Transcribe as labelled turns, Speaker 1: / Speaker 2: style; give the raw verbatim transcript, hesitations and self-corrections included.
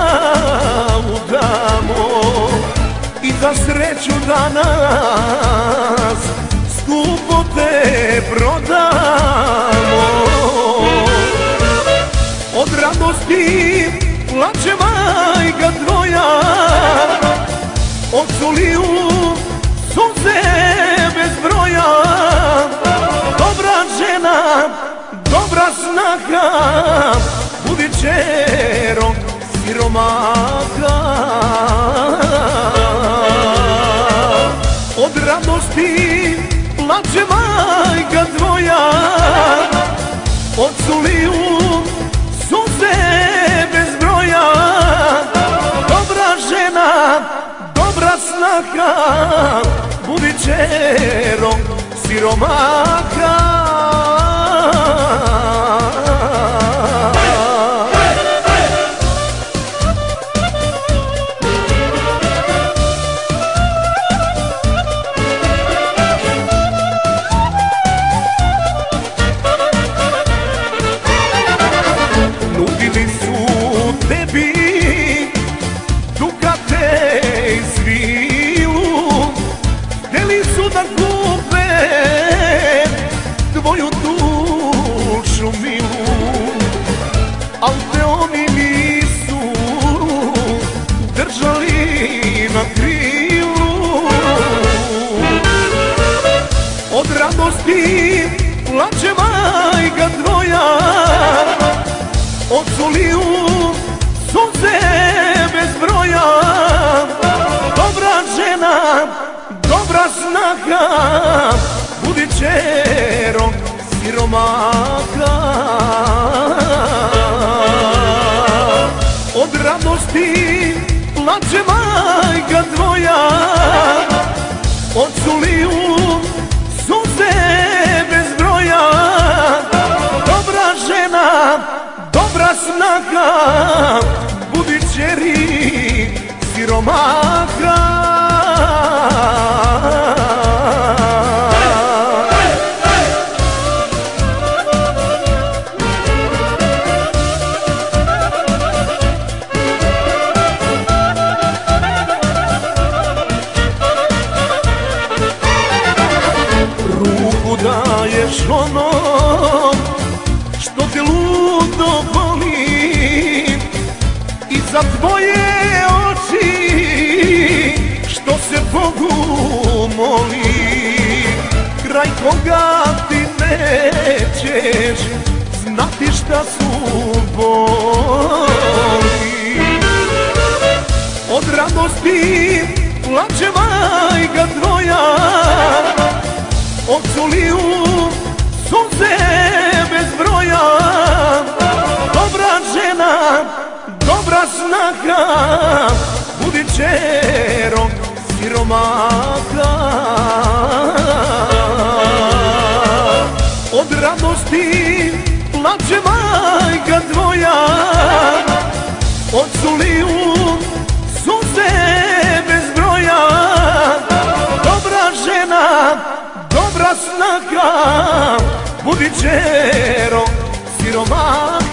Speaker 1: udamo i za sreću danas skupo te prodamo. Od radosti plače majka tvoja, ocu liju suze bez broja. Dobra žena, dobra snaha, budi ćero siromaka. Od radosti plače majka tvoja, ocu liju suze bez broja. Dobra žena, dobra snaha, budi ćero siromaka. Nudili su tebi dukate i svilu, htjeli su da kupe tvoju dušu milu, al te oni nisu držali na krilu. Od radosti plače majka tvoja, ocu liju suze bez broja. Dobra žena, dobra snaha, budi ćero siromaka. Od radosti plače majka tvoja, ocu liju suze bez broja. Dobra žena, dobra snaha, budi ćeri siromaka. Ruku daješ onom što te ludo voli, i za tvoje oči što se Bogu moli. Kraj koga ti nećeš znati šta su boli. Od radosti plače majka tvoja, ocu liju suze bez broja. Dobra žena, dobra snaha, budi ćero siromaka. Od radosti plače majka tvoja, ocu liju suze bez broja. Dobra žena, dobra snaha, budi ćero siromaka.